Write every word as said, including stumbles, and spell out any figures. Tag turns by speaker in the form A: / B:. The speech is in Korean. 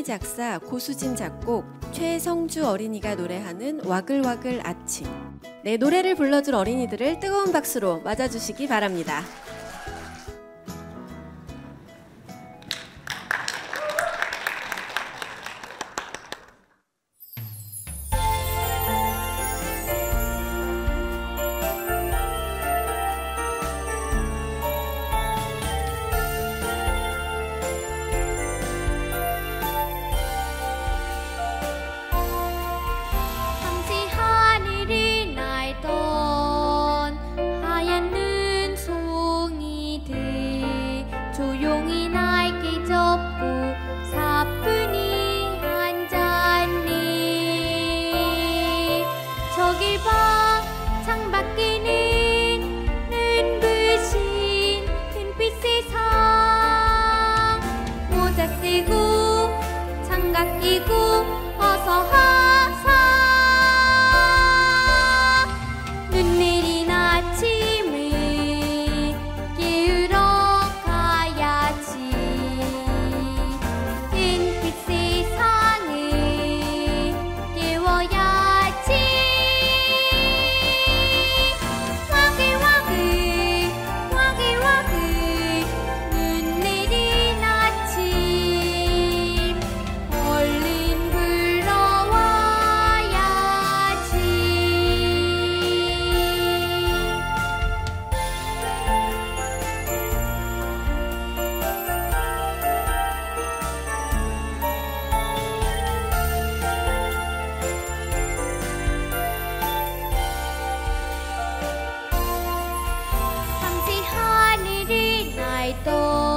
A: 작사, 고수진 작곡, 최성주 어린이가 노래하는 와글와글 아침. 네, 노래를 불러줄 어린이들을 뜨거운 박수로 맞아주시기 바랍니다.
B: 조용히 날개 접고 사뿐히 앉았네. 저길 봐, 창밖에는 눈부신 햇빛 세상. 모자 쓰고 장갑 끼고 어서 하사. 눈 내린 아침을 깨우러 또